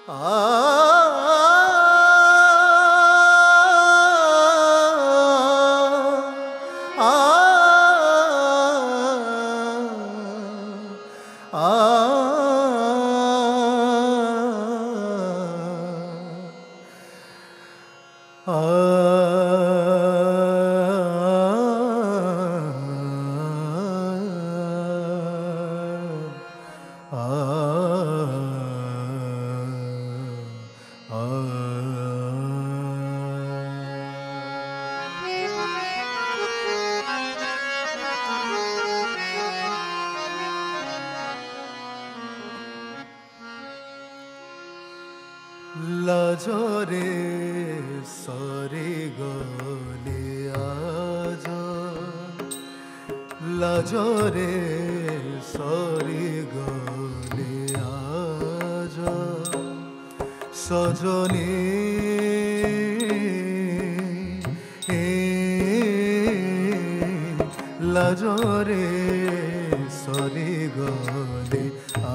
लाजरे सरे गले आज लाजरे सरे गले आज सजनी लाजरे सरे गले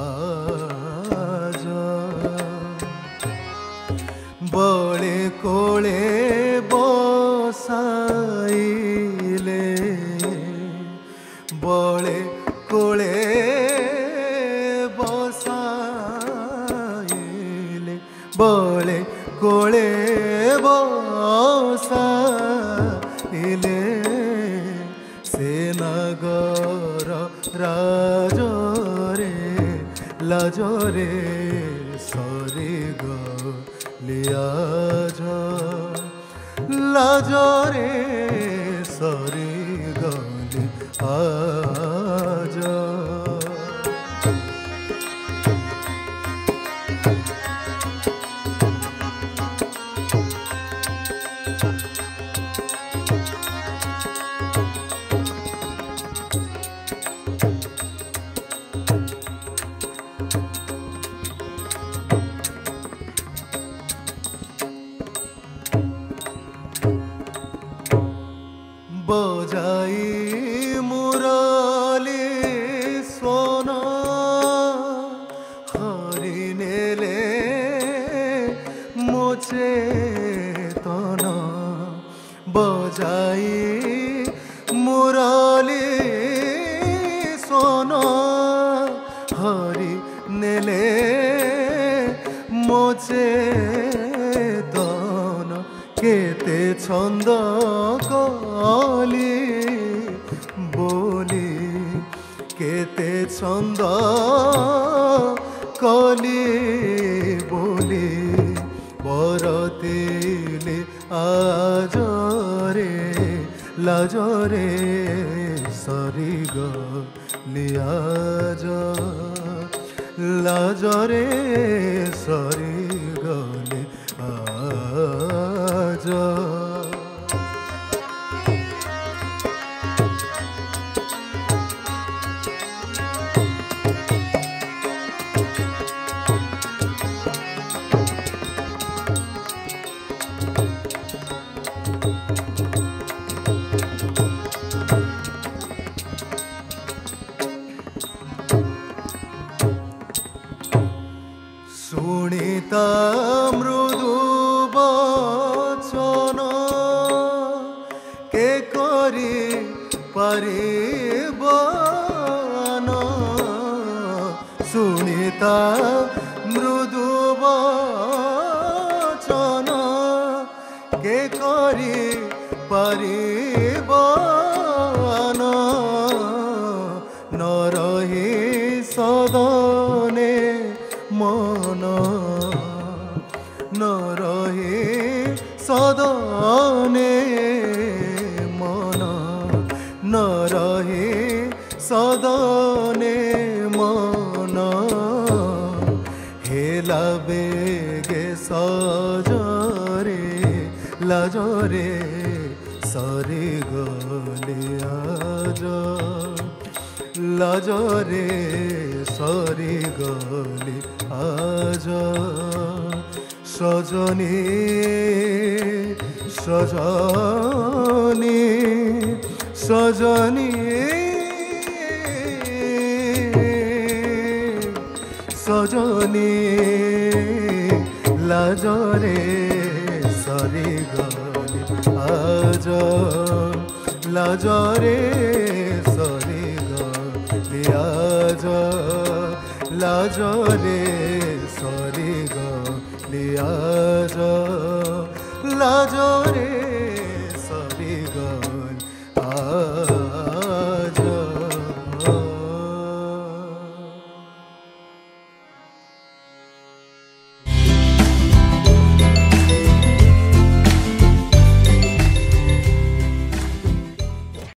आज बड़े कोले बसाइले बड़े कोले बसाइले बड़े कोले बसाइले से नगर राजरे लाजरे सरे गले आज लाजरे सरे गले आज बजाई मुरली सोन हरिनेले मोचे तन बजाई मुरली सोन हरिनेले मोचे तन केते छंद कली बोली केते छंद कली बोली बरतिले आजरे लाजरे सरी गली आज लाजरे सरी गली आज सुनीता मृदु बचन के करी परिबन सुनीता मृदु बचन के करी परिबन न रही सदने मन न रहे सदने मन न रहे सदने मन हेला बेगे सजरे लाजरे सरे गले आज लाजरे सरे गले आज सजनी सजनी सजनी রজনী লাজরে সরি গলি আজ লাজরে সরি গলি আজ লাজরে সরি গলি আজ লাজরে